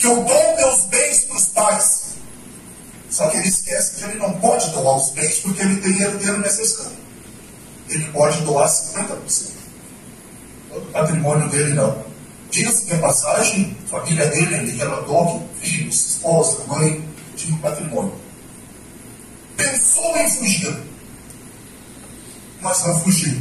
que eu dou meus bens para os pais. Só que ele esquece que ele não pode doar os bens porque ele tem herdeiro necessário. Ele pode doar 50%. Todo o patrimônio dele não. Diga-se de passagem, a família dele, ele relatou que filhos, esposa, mãe, tinha patrimônio. Pensou em fugir, mas não fugiu.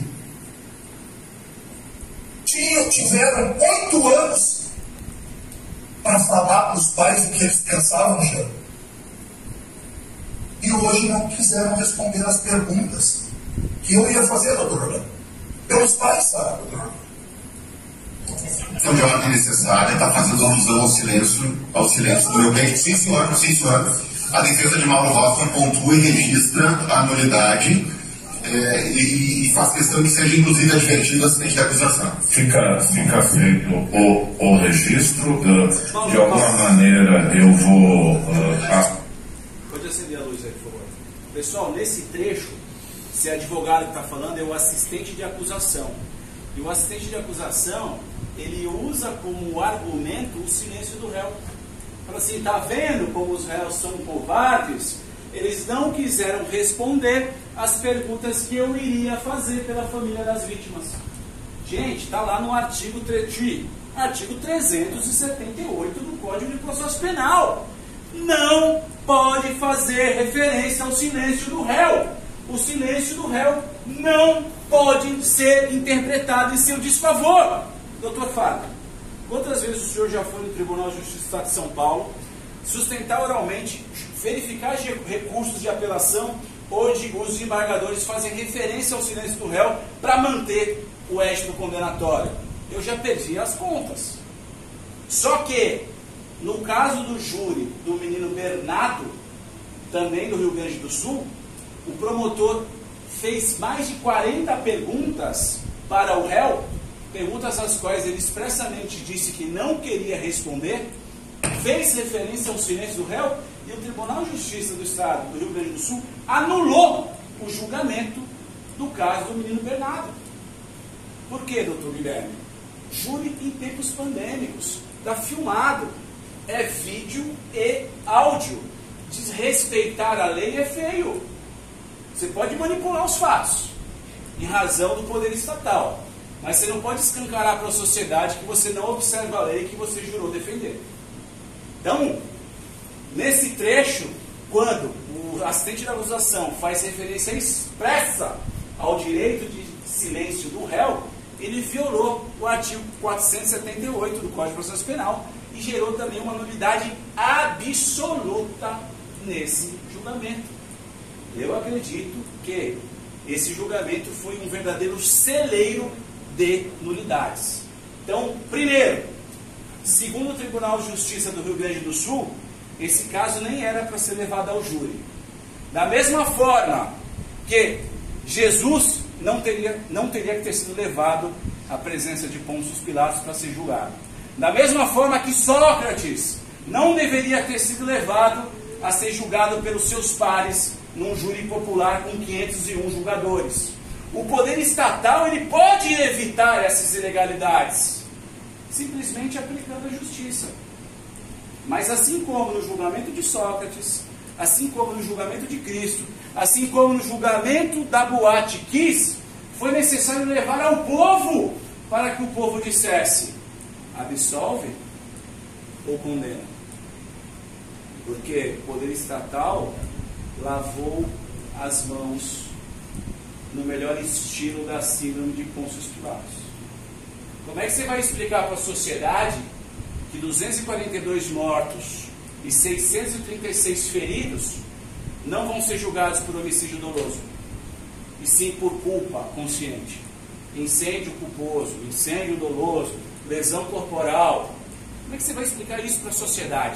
Tiveram 8 anos para falar para os pais o que eles pensavam já. E hoje não quiseram responder as perguntas que eu ia fazer, doutor Orlando. Pelos pais, sabe, doutor Orlando? Então, de ordem necessária, está fazendo alusão ao silêncio do meu bem. Sim, senhor, sim, senhor. A defesa de Mauro Hoffman pontua e registra a nulidade e faz questão que seja, inclusive, advertido o acidente de acusação. Fica feito o registro. De alguma maneira, eu vou... Pode acender a luz aí, por favor. Pessoal, nesse trecho, esse advogado que está falando é o assistente de acusação. E o assistente de acusação, ele usa como argumento o silêncio do réu. Fala assim, está vendo como os réus são covardes? Eles não quiseram responder as perguntas que eu iria fazer pela família das vítimas. Gente, está lá no artigo 378 do Código de Processo Penal. Não pode fazer referência ao silêncio do réu. O silêncio do réu não pode ser interpretado em seu desfavor. Doutor Fábio, quantas vezes o senhor já foi no Tribunal de Justiça do Estado de São Paulo sustentar oralmente, verificar recursos de apelação onde os desembargadores fazem referência ao silêncio do réu para manter o êxito condenatório? Eu já perdi as contas. Só que, no caso do júri do menino Bernardo, também do Rio Grande do Sul, o promotor fez mais de 40 perguntas para o réu, perguntas às quais ele expressamente disse que não queria responder, fez referência ao silêncio do réu, e o Tribunal de Justiça do Estado do Rio Grande do Sul anulou o julgamento do caso do menino Bernardo. Por quê, doutor Guilherme? Júri em tempos pandêmicos, está filmado, é vídeo e áudio. Desrespeitar a lei é feio. Você pode manipular os fatos, em razão do poder estatal, mas você não pode escancarar para a sociedade que você não observa a lei que você jurou defender. Então, nesse trecho, quando o assistente da acusação faz referência expressa ao direito de silêncio do réu, ele violou o artigo 478 do Código de Processo Penal e gerou também uma nulidade absoluta nesse julgamento. Eu acredito que esse julgamento foi um verdadeiro celeiro de nulidades. Então, primeiro, segundo o Tribunal de Justiça do Rio Grande do Sul, esse caso nem era para ser levado ao júri. Da mesma forma que Jesus não teria que ter sido levado à presença de Pôncio Pilatos para ser julgado. Da mesma forma que Sócrates não deveria ter sido levado a ser julgado pelos seus pares num júri popular com 501 julgadores. O poder estatal ele pode evitar essas ilegalidades, simplesmente aplicando a justiça. Mas assim como no julgamento de Sócrates, assim como no julgamento de Cristo, assim como no julgamento da Boate Kiss, foi necessário levar ao povo para que o povo dissesse: absolve ou condena. Porque o poder estatal lavou as mãos no melhor estilo da síndrome de Pôncio Pilatos. Como é que você vai explicar para a sociedade que 242 mortos e 636 feridos não vão ser julgados por homicídio doloso, e sim por culpa consciente? Incêndio culposo, incêndio doloso, lesão corporal. Como é que você vai explicar isso para a sociedade?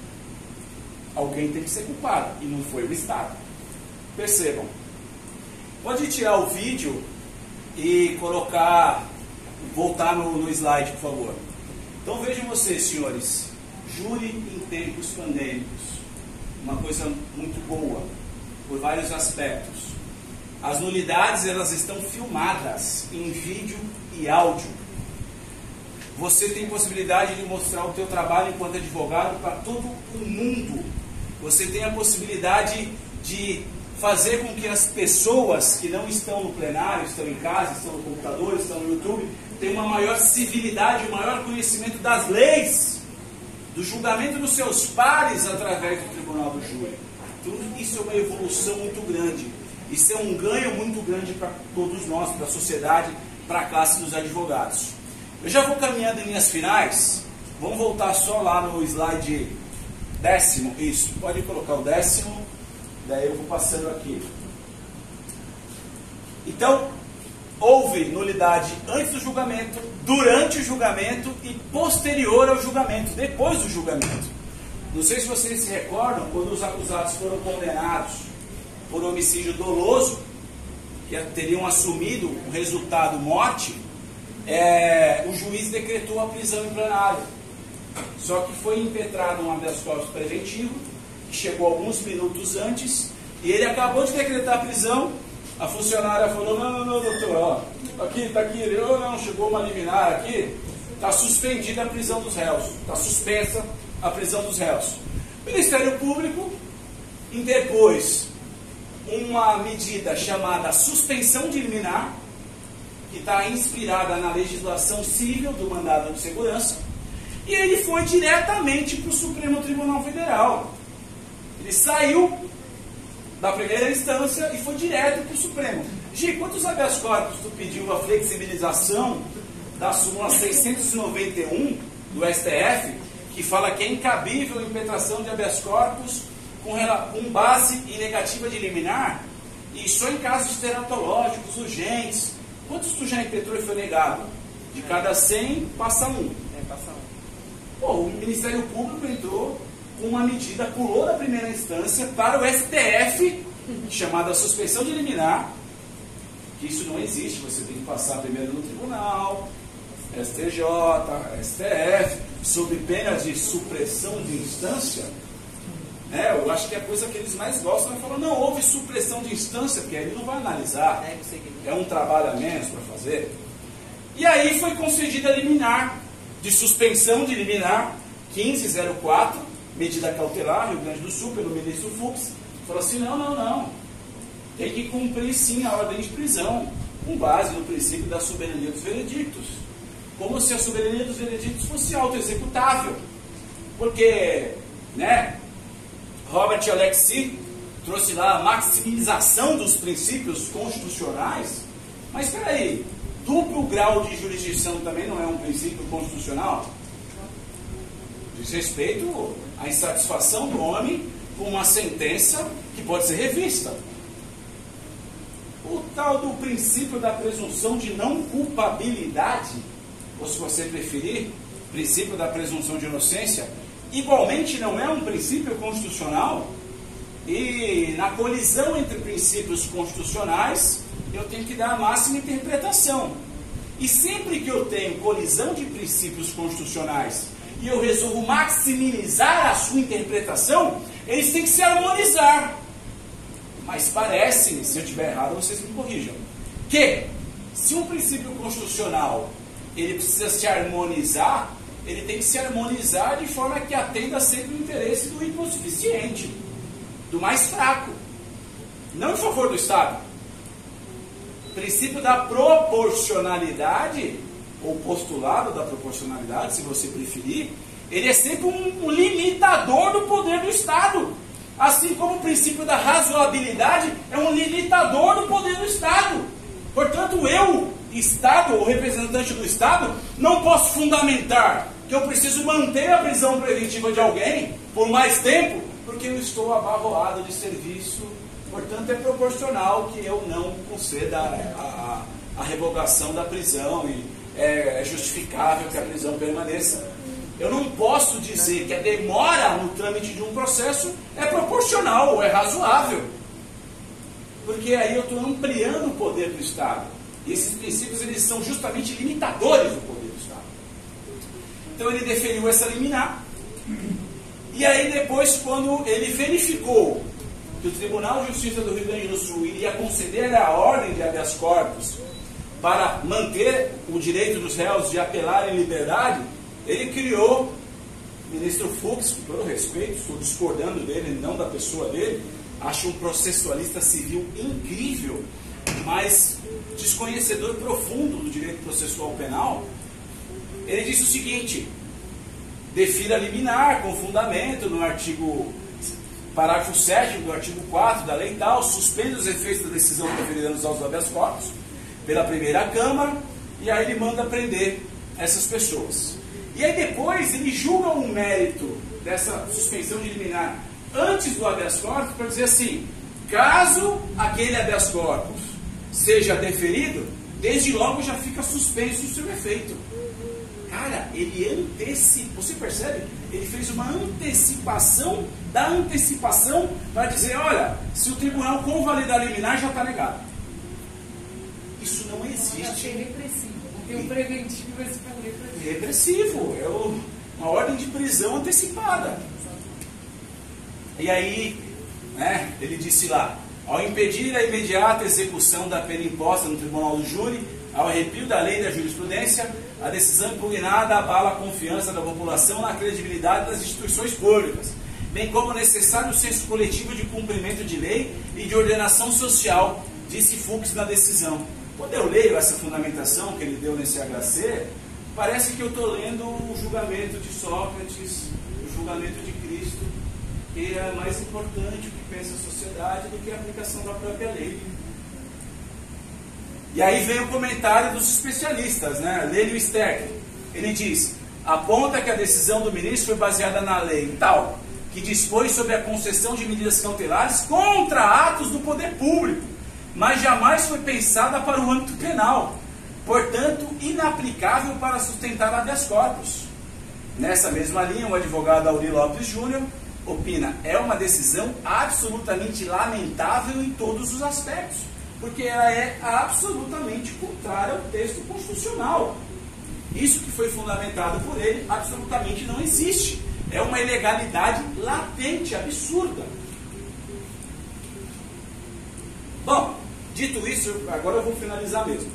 Alguém tem que ser culpado, e não foi o Estado. Percebam. Pode tirar o vídeo e voltar no slide, por favor. Então vejam vocês, senhores, júri em tempos pandêmicos, uma coisa muito boa, por vários aspectos. As nulidades, elas estão filmadas em vídeo e áudio. você tem possibilidade de mostrar o teu trabalho enquanto advogado para todo o mundo. Você tem a possibilidade de fazer com que as pessoas que não estão no plenário, estão em casa, estão no computador, estão no YouTube, tenham uma maior civilidade, um maior conhecimento das leis, do julgamento dos seus pares através do Tribunal do Júri. Tudo isso é uma evolução muito grande. Isso é um ganho muito grande para todos nós, para a sociedade, para a classe dos advogados. Eu já vou caminhando em linhas finais. Vamos voltar só lá no slide 10º. Isso, pode colocar o 10º. Daí eu vou passando aqui. Então, houve nulidade antes do julgamento, durante o julgamento e posterior ao julgamento, depois do julgamento. Não sei se vocês se recordam, quando os acusados foram condenados por homicídio doloso, que teriam assumido o resultado morte, o juiz decretou a prisão em plenário. Só que foi impetrado um habeas corpus preventivo, que chegou alguns minutos antes, e ele acabou de decretar a prisão. A funcionária falou: não, doutor, ó, tá aqui, ele, não, chegou uma liminar aqui, está suspendida a prisão dos réus, está suspensa a prisão dos réus. O Ministério Público interpôs uma medida chamada suspensão de liminar, que está inspirada na legislação civil do mandado de segurança, e ele foi diretamente para o Supremo Tribunal Federal. Ele saiu da primeira instância e foi direto para o Supremo. Gi, quantos habeas corpus tu pediu a flexibilização da súmula 691 do STF, que fala que é incabível a impetração de habeas corpus com base em negativa de liminar, e só em casos teratológicos, urgentes? Quantos tu já impetrou e foi negado? De cada 100, passa 1. Passa 1. Pô, o Ministério Público entrou com uma medida, pulou da primeira instância para o STF, chamada suspensão de liminar, que isso não existe, você tem que passar primeiro no tribunal, STJ, STF, sob pena de supressão de instância. Eu acho que é a coisa que eles mais gostam é falar: não, houve supressão de instância, porque aí ele não vai analisar, é um trabalho a menos para fazer. E aí foi concedida a liminar, de suspensão de liminar 1504, medida cautelar, Rio Grande do Sul, pelo ministro Fux. Falou assim: não, tem que cumprir sim a ordem de prisão, com base no princípio da soberania dos veredictos, como se a soberania dos veredictos fosse autoexecutável, porque, Robert Alexi trouxe lá a maximização dos princípios constitucionais. Mas espera aí, duplo grau de jurisdição também não é um princípio constitucional? Diz respeito à insatisfação do homem com uma sentença que pode ser revista. O tal do princípio da presunção de não culpabilidade, ou se você preferir, princípio da presunção de inocência, igualmente não é um princípio constitucional. E na colisão entre princípios constitucionais, eu tenho que dar a máxima interpretação. E sempre que eu tenho colisão de princípios constitucionais e eu resolvo maximizar a sua interpretação, eles têm que se harmonizar. Mas parece, se eu estiver errado, vocês me corrijam, que se um princípio constitucional ele precisa se harmonizar, ele tem que se harmonizar de forma que atenda sempre o interesse do hipossuficiente, do mais fraco, não em favor do Estado. O princípio da proporcionalidade, ou postulado da proporcionalidade, se você preferir, ele é sempre um limitador do poder do Estado. Assim como o princípio da razoabilidade é um limitador do poder do Estado. Portanto, eu, Estado, ou representante do Estado, não posso fundamentar que eu preciso manter a prisão preventiva de alguém por mais tempo, porque eu estou abarroado de serviço. Portanto, é proporcional que eu não conceda a revogação da prisão e é justificável que a prisão permaneça. Eu não posso dizer que a demora no trâmite de um processo é proporcional ou é razoável, porque aí eu estou ampliando o poder do Estado. E esses princípios eles são justamente limitadores do poder do Estado. Então ele deferiu essa liminar, e aí depois, quando ele verificou que o Tribunal de Justiça do Rio Grande do Sul iria conceder a ordem de habeas corpus para manter o direito dos réus de apelar em liberdade, ele criou o ministro Fux, com todo respeito, estou discordando dele, não da pessoa dele, acho um processualista civil incrível, mas desconhecedor profundo do direito processual penal. Ele disse o seguinte: defira liminar com fundamento no artigo, parágrafo 7º do artigo 4º da lei tal, suspende os efeitos da decisão proferida nos autos do habeas corpus pela primeira Câmara, e aí ele manda prender essas pessoas. E aí depois ele julga o mérito dessa suspensão de liminar antes do habeas corpus para dizer assim: caso aquele habeas corpus seja deferido, desde logo já fica suspenso o seu efeito. Cara, ele antecipou, você percebe? Ele fez uma antecipação da antecipação para dizer: olha, se o tribunal convalidar a liminar, já está negado. Isso não existe. É repressivo, não tem um preventivo, vai se fazer repressivo. Repressivo, é uma ordem de prisão antecipada. E aí, né, ele disse lá: ao impedir a imediata execução da pena imposta no tribunal do júri, ao arrepio da lei e da jurisprudência, a decisão impugnada abala a confiança da população na credibilidade das instituições públicas, bem como necessário senso coletivo de cumprimento de lei e de ordenação social, disse Fux na decisão. Quando eu leio essa fundamentação que ele deu nesse HC, parece que eu estou lendo o julgamento de Sócrates, o julgamento de Cristo, que é mais importante o que pensa a sociedade do que a aplicação da própria lei. E aí vem o comentário dos especialistas, né? Lênio Sterck. Ele diz: aponta que a decisão do ministro foi baseada na lei tal, que dispõe sobre a concessão de medidas cautelares contra atos do poder público, mas jamais foi pensada para o âmbito penal, portanto inaplicável para sustentar habeas corpus. Nessa mesma linha, o advogado Auri Lopes Júnior opina: é uma decisão absolutamente lamentável em todos os aspectos, porque ela é absolutamente contrária ao texto constitucional. Isso que foi fundamentado por ele absolutamente não existe. É uma ilegalidade latente, absurda. Bom, dito isso, agora eu vou finalizar mesmo.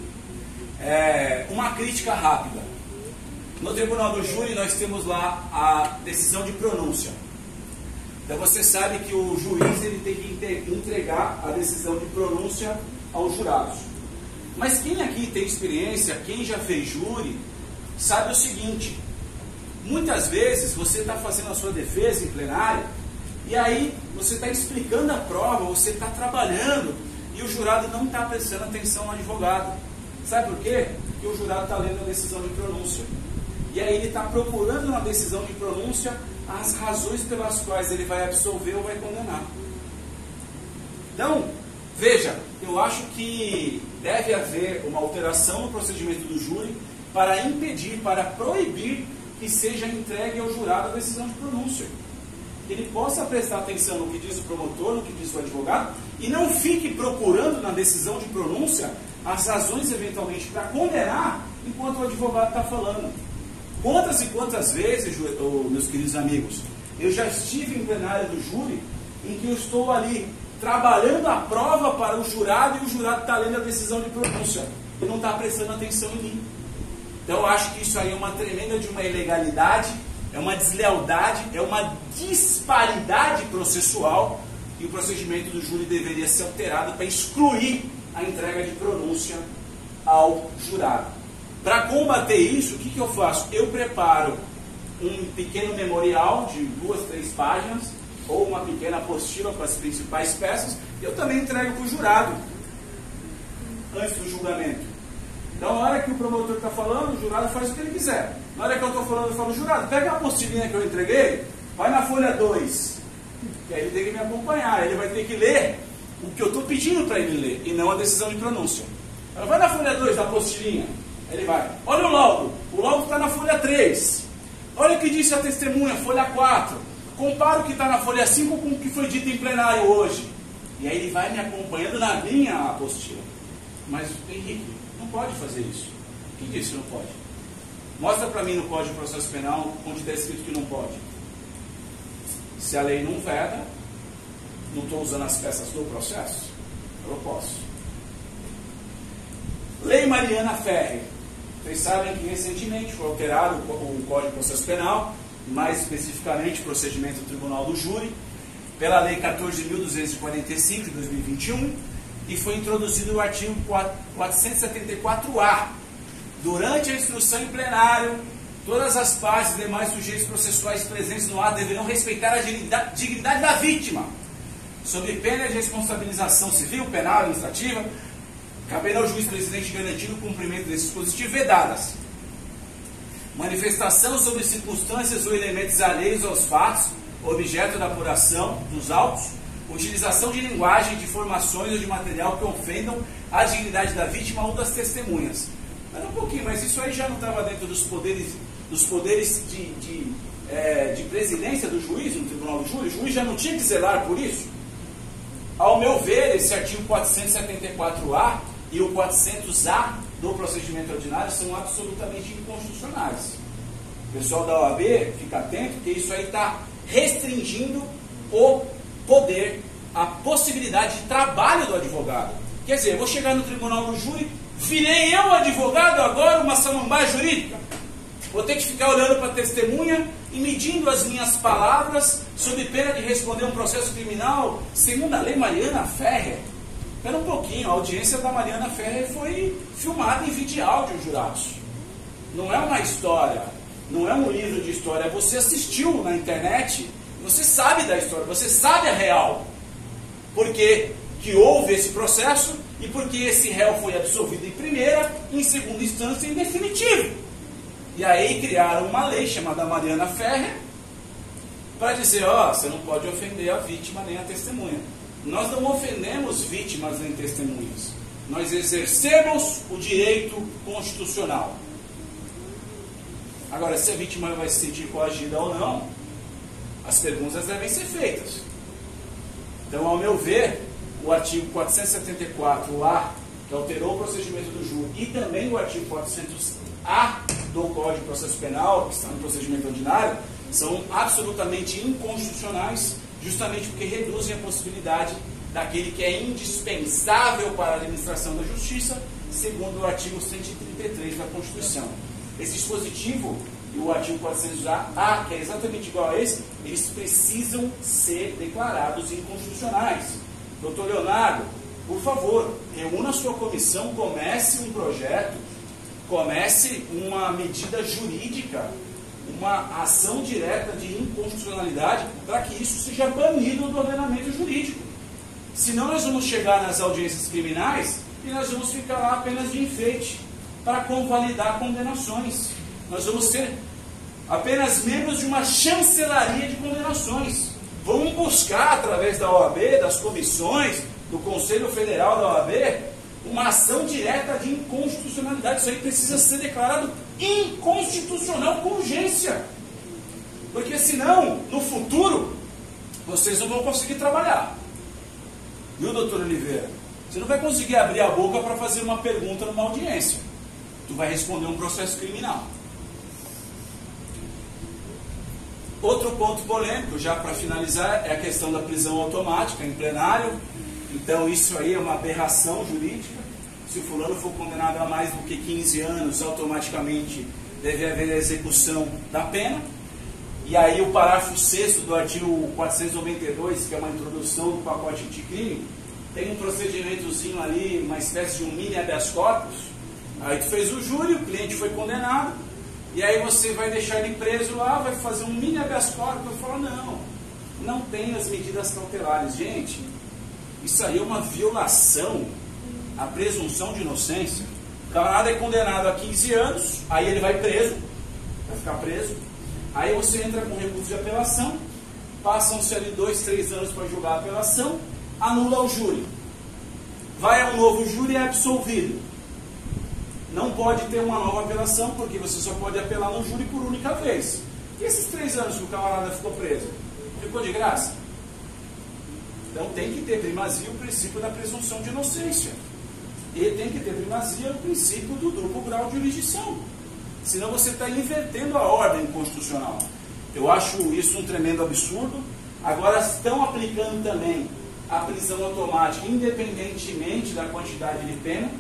Uma crítica rápida. No tribunal do júri nós temos lá a decisão de pronúncia. Então você sabe que o juiz ele tem que entregar a decisão de pronúncia aos jurados. Mas quem aqui tem experiência, quem já fez júri, sabe o seguinte: muitas vezes você está fazendo a sua defesa em plenário, e aí você está explicando a prova, você está trabalhando, e o jurado não está prestando atenção no advogado. Sabe por quê? Porque o jurado está lendo a decisão de pronúncia. E aí ele está procurando na decisão de pronúncia as razões pelas quais ele vai absolver ou vai condenar. Então, veja, eu acho que deve haver uma alteração no procedimento do júri para impedir, para proibir que seja entregue ao jurado a decisão de pronúncia. Que ele possa prestar atenção no que diz o promotor, no que diz o advogado, e não fique procurando na decisão de pronúncia as razões eventualmente para condenar enquanto o advogado está falando. Quantas e quantas vezes, meus queridos amigos, eu já estive em plenário do júri em que eu estou ali trabalhando a prova para o jurado e o jurado está lendo a decisão de pronúncia e não está prestando atenção em mim. Então eu acho que isso aí é uma tremenda de uma ilegalidade, é uma deslealdade, é uma disparidade processual, e o procedimento do júri deveria ser alterado para excluir a entrega de pronúncia ao jurado. Para combater isso, o que eu faço? Eu preparo um pequeno memorial de 2, 3 páginas, ou uma pequena apostila com as principais peças, e eu também entrego para o jurado, antes do julgamento. Então, na hora que o promotor está falando, o jurado faz o que ele quiser. Na hora que eu estou falando, eu falo: jurado, pega a apostilinha que eu entreguei, vai na folha 2, que aí ele tem que me acompanhar, ele vai ter que ler o que eu estou pedindo para ele ler, e não a decisão de pronúncia. Vai na folha 2 da apostilinha. Ele vai: olha o laudo está na folha 3. Olha o que disse a testemunha, folha 4. Compara o que está na folha 5 com o que foi dito em plenário hoje. E aí ele vai me acompanhando na minha apostila. Mas, Henrique, não pode fazer isso. Quem disse que não pode? Mostra para mim no Código de Processo Penal onde está escrito que não pode. Se a lei não veda, não estou usando as peças do processo, eu posso. Lei Mariana Ferrer. Vocês sabem que recentemente foi alterado o Código de Processo Penal, mais especificamente o procedimento do Tribunal do Júri, pela Lei 14.245 de 2021, e foi introduzido o artigo 474-A. Durante a instrução em plenário, todas as partes e demais sujeitos processuais presentes no ato deverão respeitar a dignidade da vítima, sob pena de responsabilização civil, penal e administrativa, caberá ao juiz presidente garantir o cumprimento desse dispositivo vedadas: manifestação sobre circunstâncias ou elementos alheios aos fatos, objeto da apuração dos autos, utilização de linguagem, de informações ou de material que ofendam a dignidade da vítima ou das testemunhas. Mas um pouquinho, mas isso aí já não estava dentro dos poderes de presidência do juiz no Tribunal do Júri? O juiz já não tinha que zelar por isso? Ao meu ver, esse artigo 474-A e o 400-A do procedimento ordinário são absolutamente inconstitucionais. O pessoal da OAB fica atento, porque isso aí está restringindo o poder, a possibilidade de trabalho do advogado. Quer dizer, eu vou chegar no Tribunal do Júri, virei eu advogado agora, uma samambaia jurídica? Vou ter que ficar olhando para a testemunha e medindo as minhas palavras sob pena de responder um processo criminal segundo a Lei Mariana Ferrer? Espera um pouquinho, a audiência da Mariana Ferrer foi filmada em vídeo e áudio, jurados. Não é uma história, não é um livro de história. Você assistiu na internet, você sabe da história, você sabe a real. Por que houve esse processo e porque esse réu foi absolvido em primeira, em segunda instância e em definitivo. E aí criaram uma lei chamada Mariana Ferrer para dizer, você não pode ofender a vítima nem a testemunha. Nós não ofendemos vítimas nem testemunhas. Nós exercemos o direito constitucional. Agora, se a vítima vai se sentir coagida ou não, as perguntas devem ser feitas. Então, ao meu ver, o artigo 474-A, que alterou o procedimento do júri, e também o artigo 400-A do Código de Processo Penal, que está no procedimento ordinário, são absolutamente inconstitucionais, justamente porque reduzem a possibilidade daquele que é indispensável para a administração da justiça, segundo o artigo 133 da Constituição. Esse dispositivo e o artigo 400-A, que é exatamente igual a esse, eles precisam ser declarados inconstitucionais. Doutor Leonardo, por favor, reúna a sua comissão, comece um projeto, comece uma medida jurídica, uma ação direta de inconstitucionalidade, para que isso seja banido do ordenamento jurídico. Senão nós vamos chegar nas audiências criminais e nós vamos ficar lá apenas de enfeite, para convalidar condenações. Nós vamos ser apenas membros de uma chancelaria de condenações. Vamos buscar, através da OAB, das comissões, do Conselho Federal da OAB, uma ação direta de inconstitucionalidade. Isso aí precisa ser declarado inconstitucional com urgência. Porque senão, no futuro, vocês não vão conseguir trabalhar. Viu, doutor Oliveira? Você não vai conseguir abrir a boca para fazer uma pergunta numa audiência. Tu vai responder um processo criminal. Outro ponto polêmico, já para finalizar, é a questão da prisão automática em plenário. Então isso aí é uma aberração jurídica. Se o fulano for condenado a mais do que 15 anos, automaticamente deve haver a execução da pena. E aí o parágrafo 6º do artigo 492, que é uma introdução do pacote anticrime, tem um procedimentozinho ali, uma espécie de um mini habeas corpus. Aí tu fez o júri, o cliente foi condenado, e aí você vai deixar ele preso lá, vai fazer um mini habeas corpus, e fala, não tem as medidas cautelares. Gente, isso aí é uma violação à presunção de inocência. O camarada é condenado a 15 anos, aí ele vai preso, vai ficar preso, aí você entra com recurso de apelação, passam-se ali 2, 3 anos para julgar a apelação, anula o júri. Vai a um novo júri e é absolvido. Não pode ter uma nova apelação, porque você só pode apelar no júri por única vez. E esses 3 anos que o camarada ficou preso? Ficou de graça? Então tem que ter primazia o princípio da presunção de inocência. E tem que ter primazia o princípio do duplo grau de jurisdição. Senão você está invertendo a ordem constitucional. Eu acho isso um tremendo absurdo. Agora estão aplicando também a prisão automática, independentemente da quantidade de pena.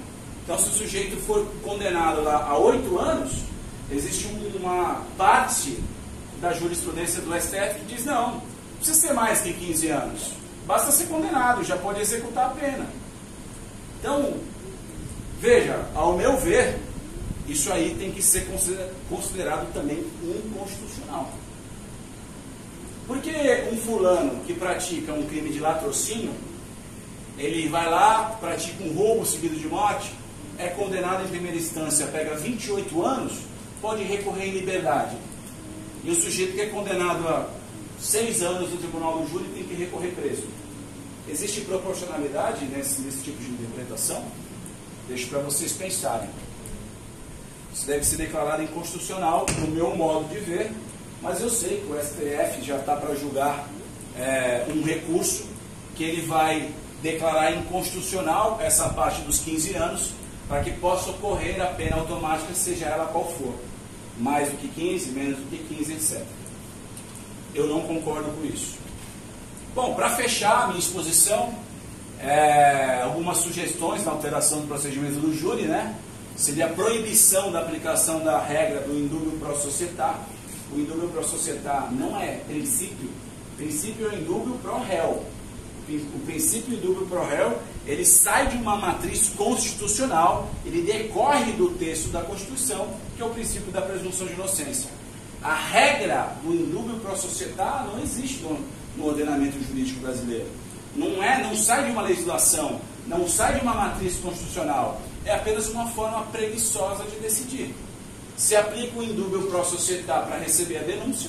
Então, se o sujeito for condenado lá a 8 anos, existe uma parte da jurisprudência do STF que diz, não precisa ser mais que 15 anos. Basta ser condenado, já pode executar a pena. Então, veja, ao meu ver, isso aí tem que ser considerado também inconstitucional. Porque um fulano que pratica um crime de latrocínio, ele vai lá, pratica um roubo seguido de morte, é condenado em primeira instância, pega 28 anos, pode recorrer em liberdade. E o sujeito que é condenado a 6 anos no tribunal do júri tem que recorrer preso. Existe proporcionalidade nesse tipo de interpretação? Deixo para vocês pensarem. Isso deve ser declarado inconstitucional, no meu modo de ver, mas eu sei que o STF já está para julgar um recurso que ele vai declarar inconstitucional essa parte dos 15 anos, para que possa ocorrer a pena automática, seja ela qual for. Mais do que 15, menos do que 15, etc. Eu não concordo com isso. Bom, para fechar a minha exposição, algumas sugestões na alteração do procedimento do júri, né? Seria a proibição da aplicação da regra do indúbio pro societá. O indúbio pro societá não é princípio. Princípio é o indúbio pro réu. O princípio indúbio pro réu, ele sai de uma matriz constitucional, ele decorre do texto da Constituição, que é o princípio da presunção de inocência. A regra do indúbio pro societá não existe no ordenamento jurídico brasileiro. Não sai de uma legislação, não sai de uma matriz constitucional. É apenas uma forma preguiçosa de decidir. Se aplica o indúbio pro societá para receber a denúncia,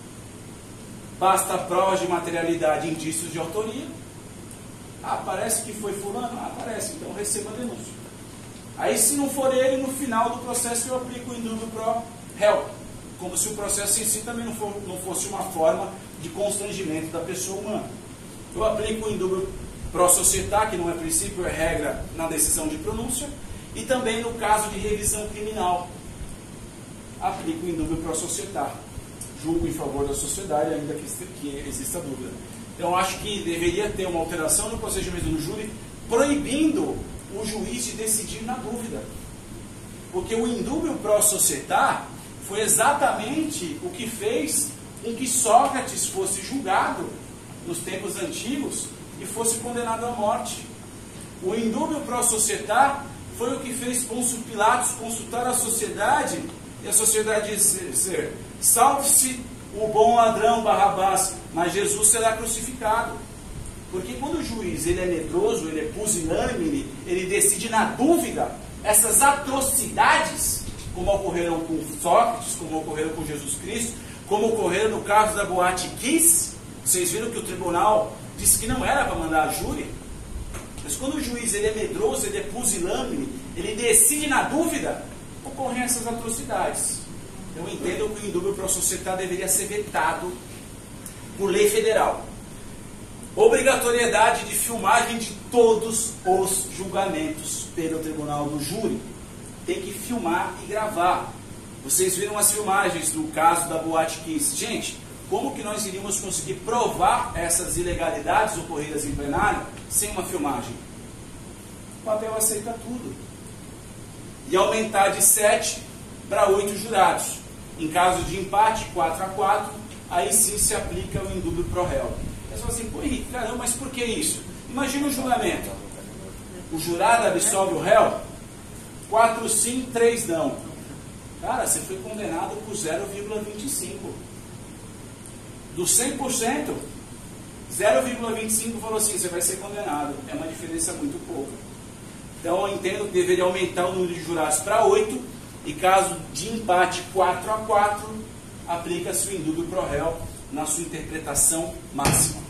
basta provas de materialidade e indícios de autoria. Parece que foi fulano? Parece, então receba a denúncia. Aí, se não for ele, no final do processo eu aplico o indúbio pro réu, como se o processo em si também não fosse uma forma de constrangimento da pessoa humana. Eu aplico o indúbio pro societá, que não é princípio, é regra na decisão de pronúncia, e também no caso de revisão criminal, aplico o indúbio pro societá. Julgo em favor da sociedade, ainda que exista dúvida. Então, acho que deveria ter uma alteração no procedimento do júri, proibindo o juiz de decidir na dúvida. Porque o indúbio pro societá foi exatamente o que fez com que Sócrates fosse julgado nos tempos antigos e fosse condenado à morte. O indúbio pro societá foi o que fez Pôncio Pilatos consultar a sociedade e a sociedade dizer: salve-se o bom ladrão Barrabás, mas Jesus será crucificado. Porque quando o juiz ele é medroso, ele é pusilânime, ele decide na dúvida, essas atrocidades, como ocorreram com Sócrates, como ocorreram com Jesus Cristo, como ocorreram no caso da Boate Kiss, vocês viram que o tribunal disse que não era para mandar a júri. Mas quando o juiz ele é medroso, ele é pusilânime, ele decide na dúvida, ocorrem essas atrocidades. Eu entendo que o indúbio pro societá deveria ser vetado por lei federal. Obrigatoriedade de filmagem de todos os julgamentos pelo tribunal do júri. Tem que filmar e gravar. Vocês viram as filmagens do caso da Boate Kiss. Gente, como que nós iríamos conseguir provar essas ilegalidades ocorridas em plenário sem uma filmagem? O papel aceita tudo. E aumentar de 7 para 8 jurados. Em caso de empate, 4-4, aí sim se aplica o indúbio pro réu. Eles falam assim: pô, Henrique, caramba, mas por que isso? Imagina o julgamento. O jurado absolve o réu, 4 sim, 3 não. Cara, você foi condenado por 0,25. Do 100%, 0,25 falou assim: você vai ser condenado. É uma diferença muito pouca. Então eu entendo que deveria aumentar o número de jurados para 8. E caso de empate 4-4, aplica-se o indúbio pro réu na sua interpretação máxima.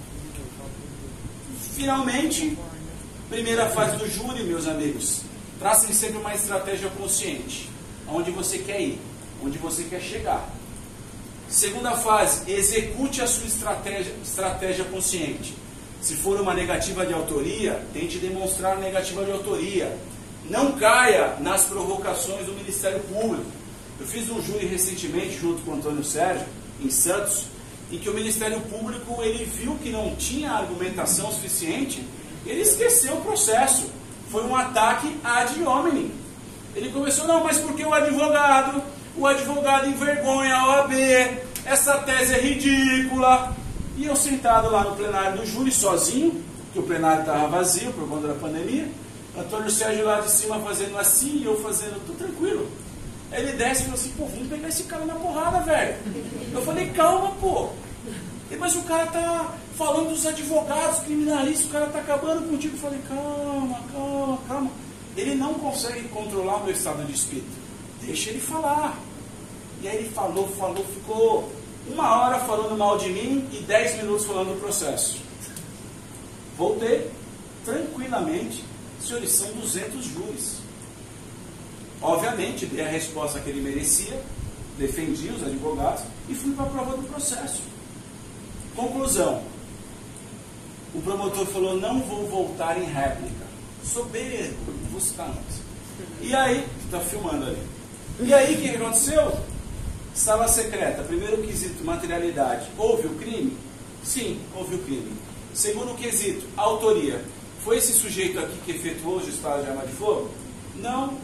Finalmente, primeira fase do júri, meus amigos, tracem sempre uma estratégia consciente. Aonde você quer ir, onde você quer chegar. Segunda fase, execute a sua estratégia consciente. Se for uma negativa de autoria, tente demonstrar a negativa de autoria. Não caia nas provocações do Ministério Público. Eu fiz um júri recentemente, junto com o Antônio Sérgio, em Santos, em que o Ministério Público ele viu que não tinha argumentação suficiente, ele esqueceu o processo. foi um ataque ad hominem. Ele começou, não, mas porque o advogado envergonha a OAB, essa tese é ridícula. E eu sentado lá no plenário do júri, sozinho, que o plenário estava vazio por conta da pandemia, Antônio Sérgio lá de cima fazendo assim, e eu fazendo tudo tranquilo. Aí ele desce e falou assim, pô, vamos pegar esse cara na porrada, velho. Eu falei, calma, pô. Mas o cara tá falando dos advogados criminalistas, o cara tá acabando contigo. Eu falei, calma. Ele não consegue controlar o meu estado de espírito. Deixa ele falar. E aí ele falou, ficou 1 hora falando mal de mim e 10 minutos falando do processo. Voltei, tranquilamente, senhores, são 200 júris. Obviamente, dei a resposta que ele merecia, defendi os advogados e fui para a prova do processo. Conclusão. O promotor falou, não vou voltar em réplica. Soberbo, não vou citar nomes. E aí, está filmando ali. E aí, o que aconteceu? Sala secreta, primeiro quesito, materialidade. Houve o crime? Sim, houve o crime. Segundo quesito, autoria. Foi esse sujeito aqui que efetuou o disparo de arma de fogo? Não.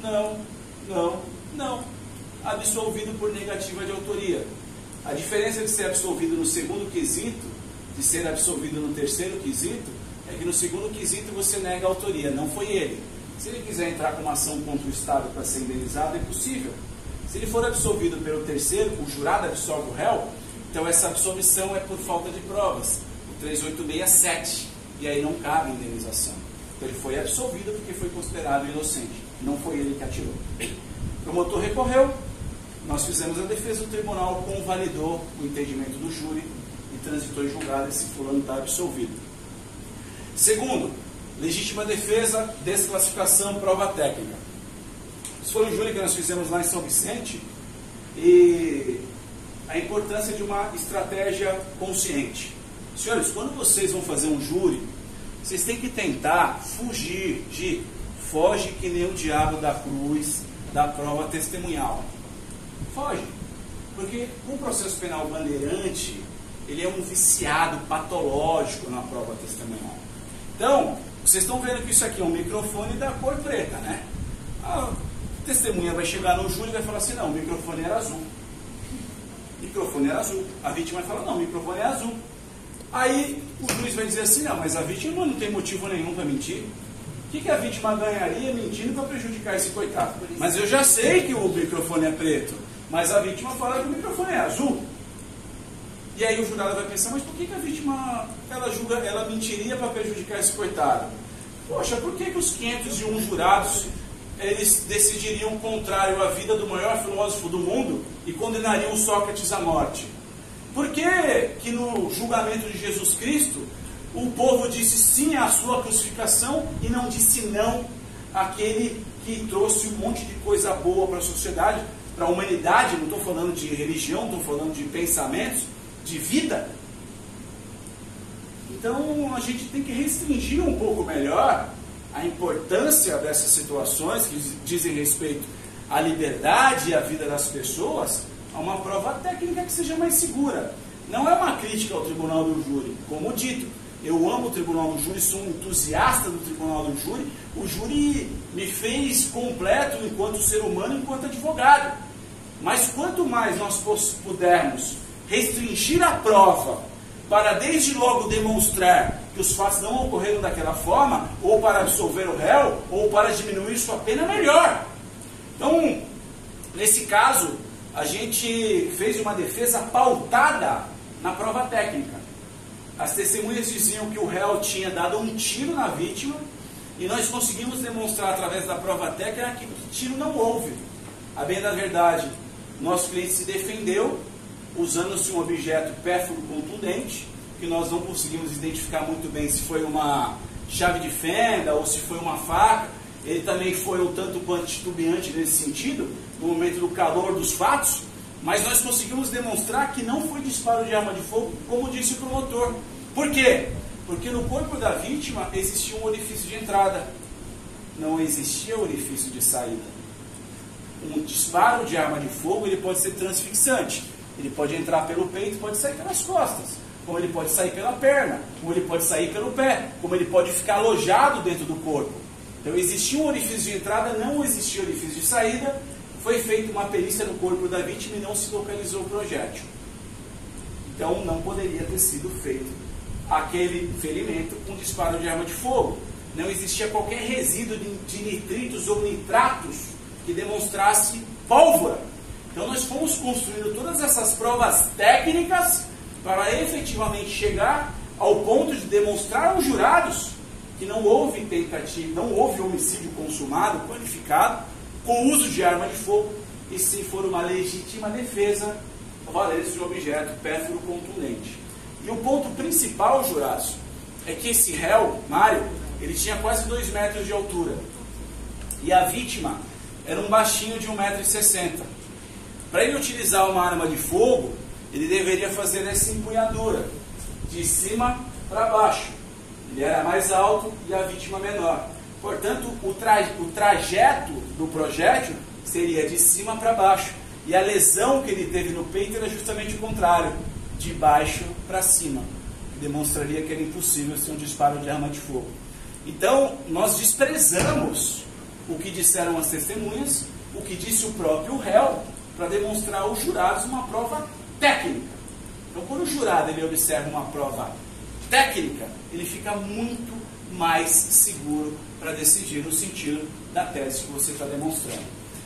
Absolvido por negativa de autoria. A diferença de ser absolvido no segundo quesito, de ser absolvido no terceiro quesito, é que no segundo quesito você nega a autoria, não foi ele. Se ele quiser entrar com uma ação contra o Estado para ser indenizado, é possível. Se ele for absolvido pelo terceiro, o jurado absolve o réu, então essa absolvição é por falta de provas. O 3867, e aí não cabe indenização. Então ele foi absolvido porque foi considerado inocente. Não foi ele que atirou. O promotor recorreu, nós fizemos a defesa, o tribunal convalidou o entendimento do júri e transitou em julgado, esse fulano está absolvido. Segundo, legítima defesa, desclassificação, prova técnica. Isso foi um júri que nós fizemos lá em São Vicente, e a importância de uma estratégia consciente. Senhores, quando vocês vão fazer um júri, vocês têm que tentar fugir de foge que nem o diabo da cruz da prova testemunhal. Foge. Porque o processo penal bandeirante, ele é um viciado patológico na prova testemunhal. Então, vocês estão vendo que isso aqui é um microfone da cor preta, né? A testemunha vai chegar no júri e vai falar assim, não, o microfone era azul. O microfone era azul. A vítima vai falar, não, o microfone é azul. Aí o juiz vai dizer assim, não, mas a vítima não tem motivo nenhum para mentir. O que a vítima ganharia mentindo para prejudicar esse coitado? Mas eu já sei que o microfone é preto, mas a vítima fala que o microfone é azul. E aí o jurado vai pensar, mas por que a vítima, ela mentiria para prejudicar esse coitado? Poxa, por que os 501 jurados, eles decidiriam contrário à vida do maior filósofo do mundo e condenariam Sócrates à morte? Por que no julgamento de Jesus Cristo, o povo disse sim à sua crucificação e não disse não àquele que trouxe um monte de coisa boa para a sociedade, para a humanidade? Não estou falando de religião, estou falando de pensamentos, de vida. Então a gente tem que restringir um pouco melhor a importância dessas situações que dizem respeito à liberdade e à vida das pessoas, a uma prova técnica que seja mais segura. Não é uma crítica ao tribunal do júri, como dito, eu amo o tribunal do júri, sou um entusiasta do tribunal do júri, o júri me fez completo enquanto ser humano, enquanto advogado. Mas quanto mais nós pudermos restringir a prova para desde logo demonstrar que os fatos não ocorreram daquela forma, ou para absolver o réu, ou para diminuir sua pena, melhor. Então, nesse caso, a gente fez uma defesa pautada na prova técnica. As testemunhas diziam que o réu tinha dado um tiro na vítima, e nós conseguimos demonstrar através da prova técnica que tiro não houve. A bem da verdade, nosso cliente se defendeu, usando-se um objeto pérfido contundente, que nós não conseguimos identificar muito bem se foi uma chave de fenda ou se foi uma faca. Ele também foi um tanto quanto titubeante nesse sentido, no momento do calor dos fatos, mas nós conseguimos demonstrar que não foi disparo de arma de fogo, como disse o promotor. Por quê? Porque no corpo da vítima existia um orifício de entrada, não existia orifício de saída. Um disparo de arma de fogo, ele pode ser transfixante. Ele pode entrar pelo peito, pode sair pelas costas, como ele pode sair pela perna, como ele pode sair pelo pé, como ele pode ficar alojado dentro do corpo. Então existia um orifício de entrada, não existia orifício de saída, foi feita uma perícia no corpo da vítima e não se localizou o projétil. Então não poderia ter sido feito aquele ferimento com disparo de arma de fogo. Não existia qualquer resíduo de nitritos ou nitratos que demonstrasse pólvora. Então nós fomos construindo todas essas provas técnicas para efetivamente chegar ao ponto de demonstrar aos jurados que não houve tentativa, não houve homicídio consumado, qualificado, com uso de arma de fogo, e sim for uma legítima defesa ao valer-se de um objeto pérfuro contundente. E o ponto principal, jurados, é que esse réu, Mário, ele tinha quase 2 metros de altura. E a vítima era um baixinho de 1,60 m. Para ele utilizar uma arma de fogo, ele deveria fazer essa empunhadura, de cima para baixo. Ele era mais alto e a vítima menor. Portanto, o trajeto do projétil seria de cima para baixo. E a lesão que ele teve no peito era justamente o contrário, de baixo para cima. Demonstraria que era impossível ser um disparo de arma de fogo. Então, nós desprezamos o que disseram as testemunhas, o que disse o próprio réu, para demonstrar aos jurados uma prova técnica. Então, quando o jurado ele observa uma prova técnica, ele fica muito mais seguro para decidir o sentido da tese que você está demonstrando.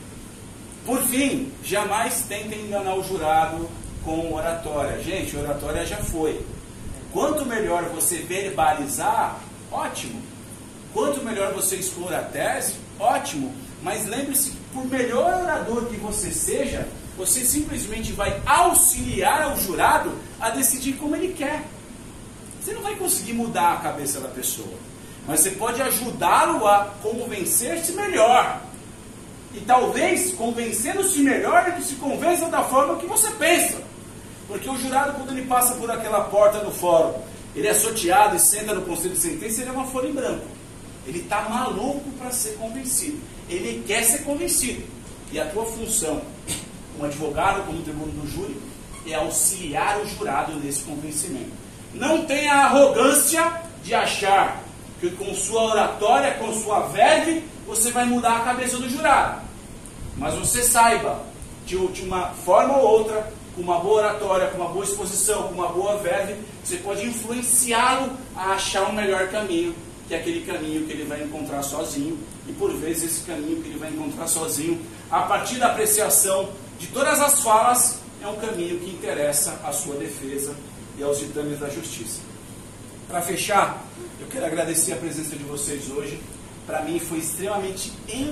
Por fim, jamais tentem enganar o jurado com oratória. Gente, oratória já foi. Quanto melhor você verbalizar, ótimo. Quanto melhor você expor a tese, ótimo. Mas lembre-se que por melhor orador que você seja, você simplesmente vai auxiliar ao jurado a decidir como ele quer. Você não vai conseguir mudar a cabeça da pessoa, mas você pode ajudá-lo a convencer-se melhor. E talvez, convencendo-se melhor, ele se convença da forma que você pensa. Porque o jurado, quando ele passa por aquela porta no fórum, ele é sorteado e senta no conselho de sentença, ele é uma folha em branco. Ele está maluco para ser convencido. Ele quer ser convencido. E a tua função, como advogado, como tribuno do júri, é auxiliar o jurado nesse convencimento. Não tenha a arrogância de achar que com sua oratória, com sua verve, você vai mudar a cabeça do jurado. Mas você saiba, de uma forma ou outra, com uma boa oratória, com uma boa exposição, com uma boa verve, você pode influenciá-lo a achar um melhor caminho, que é aquele caminho que ele vai encontrar sozinho. E por vezes esse caminho que ele vai encontrar sozinho, a partir da apreciação de todas as falas, é um caminho que interessa à sua defesa e aos ditames da justiça. Para fechar, eu quero agradecer a presença de vocês hoje. Para mim foi extremamente